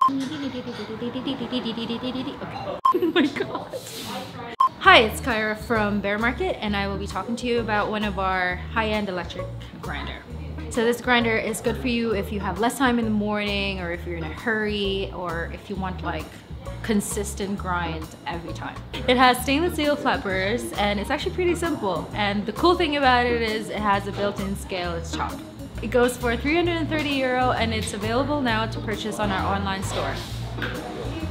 Oh my god. Hi, it's Kyra from Bear Market, and I will be talking to you about one of our high-end electric grinder. So this grinder is good for you if you have less time in the morning, or if you're in a hurry, or if you want like consistent grind every time. It has stainless steel flat burrs, and it's actually pretty simple. And the cool thing about it is it has a built-in scale, it's chopped. It goes for €330 and it's available now to purchase on our online store.